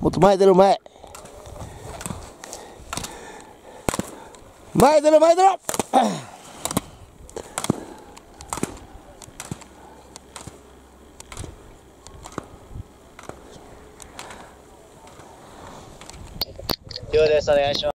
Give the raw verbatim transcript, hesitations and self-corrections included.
もっと前出ろ、前。前出ろ、前出ろ。 了です。お願いします。